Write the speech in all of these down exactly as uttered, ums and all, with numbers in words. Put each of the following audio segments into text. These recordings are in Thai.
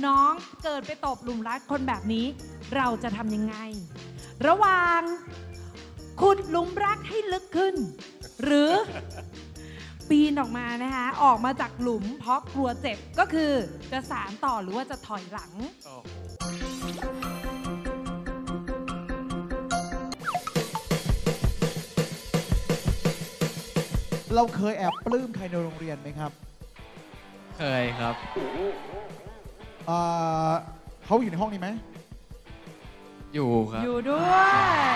น้องเกิดไปตกหลุมรักคนแบบนี้เราจะทำยังไงระหว่างขุดหลุมรักให้ลึกขึ้นหรือปีนออกมานะคะออกมาจากหลุมเพราะกลัวเจ็บก็คือจะสานต่อหรือว่าจะถอยหลังเราเคยแอบปลื้มใครในโรงเรียนไหมครับเคยครับเอ่อเขาอยู่ในห้องนี้ไหมอยู่ครับอยู่ด้วย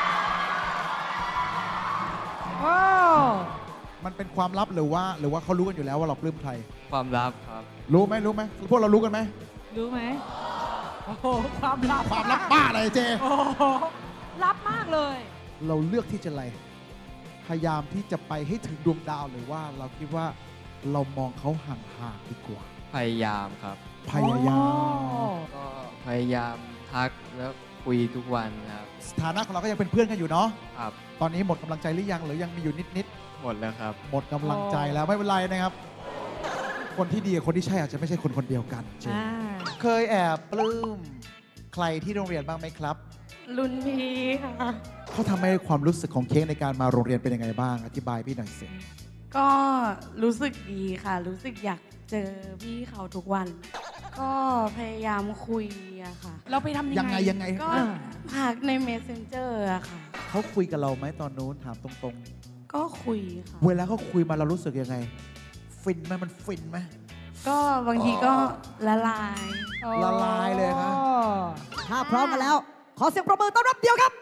โอ้มันเป็นความลับหรือว่าหรือว่าเขารู้กันอยู่แล้วว่าเราปลื้มใครความลับครับรู้ไหมรู้ไหมพวกเรารู้กันไหมรู้ไหมโอ้โหความลับความลับบ้าอะไรเจโอ้โหลับมากเลยเราเลือกที่จะอะไรพยายามที่จะไปให้ถึงดวงดาวหรือว่าเราคิดว่าเรามองเขาห่างๆดีกว่าพยายามครับพยายามก็พยายามทักแล้วคุยทุกวันครับสถานะของเราก็ยังเป็นเพื่อนกันอยู่เนาะครับตอนนี้หมดกำลังใจหรือยังหรือยังมีอยู่นิดๆหมดแล้วครับหมดกำลังใจแล้วไม่เป็นไรนะครับคนที่ดีกับคนที่ใช่อาจจะไม่ใช่คนคนเดียวกันเจเคยแอบปลื้มใครที่โรงเรียนบ้างไหมครับรุ่นพี่ค่ะเขาทำให้ความรู้สึกของเค้กในการมาโรงเรียนเป็นยังไงบ้างอธิบายพี่หน่อยสิก็รู้สึกดีค่ะรู้สึกอยากเจอพี่เขาทุกวันก็พยายามคุยอะค่ะเราไปทำยังไงยังไงก็ทักใน Messenger อะค่ะเขาคุยกับเราไหมตอนนู้นถามตรงๆก็คุยค่ะเวลาเขาคุยมาเรารู้สึกยังไงฟินไหมมันฟินไหมก็บางทีก็ละลายละลายเลยนะถ้าพร้อมกันแล้วขอเสียงประมือต้อนรับเดียวครับ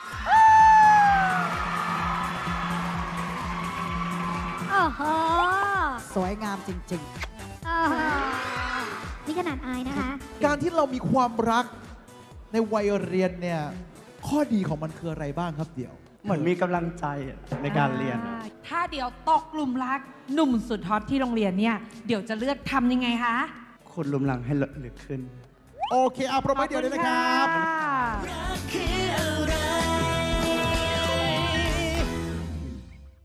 โอ้โหสวยงามจริงๆนี่ขนาดอายนะคะการที่เรามีความรักในวัยเรียนเนี่ยข้อดีของมันคืออะไรบ้างครับเดี่ยวเหมือนมีกำลังใจในการเรียนถ้าเดี๋ยวตกกลุ่มรักหนุ่มสุดฮอตที่โรงเรียนเนี่ยเดี๋ยวจะเลือกทำยังไงคะขุดหลุมรักให้ลึกขึ้นโอเคเอาประมาณเดียวเลยนะครับ